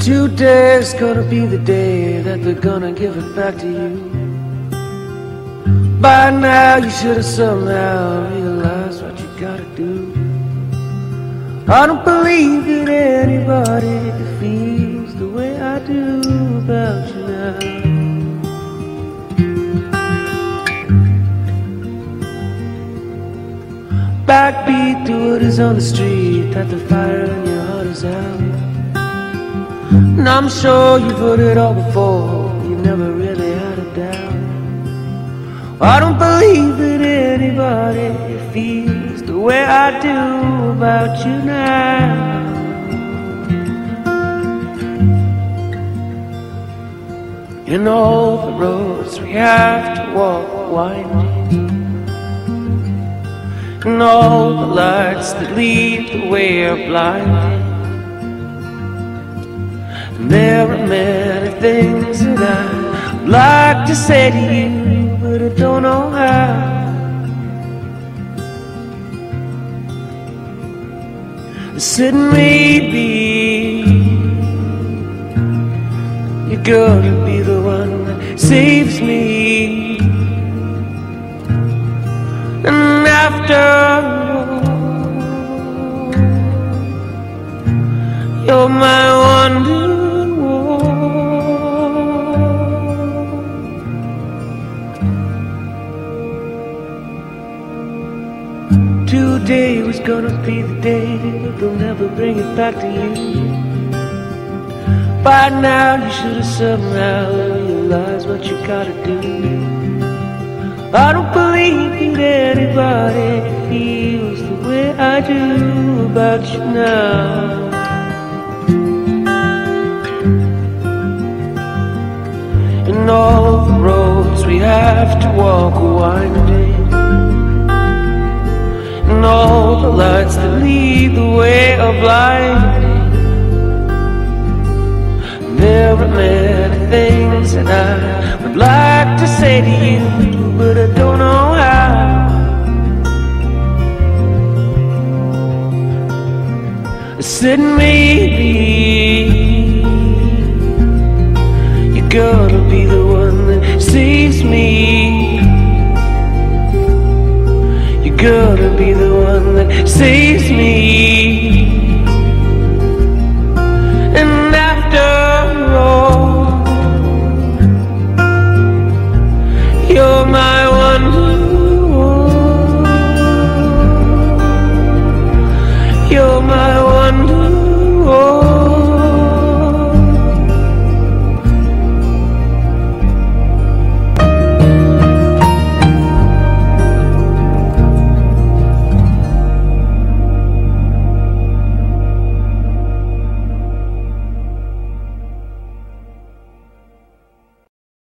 Today's gonna be the day that they're gonna give it back to you. By now you should have somehow realized what you gotta do. I don't believe that anybody feels the way I do about you now. Backbeat to what is on the street, that the fire in your heart is out. And I'm sure you've heard it all before, you've never really had a doubt. I don't believe that anybody feels the way I do about you now. And all the roads we have to walk winding, and all the lights that lead the way are blinding. And there are many things that I'd like to say to you, but I don't know how. I said maybe you're gonna be the one that saves me. And after all, you're my wonder. Today was gonna be the day, but they'll never bring it back to you. By now you should have somehow realized what you gotta do. I don't believe that anybody feels the way I do about you now. And all the roads we have to walk are winding, and all the lights that lead the way are blinding. There are many things that I would like to say to you, but I don't know how. I said maybe you're gonna be the one that saves me. You're gonna be the one that saves me.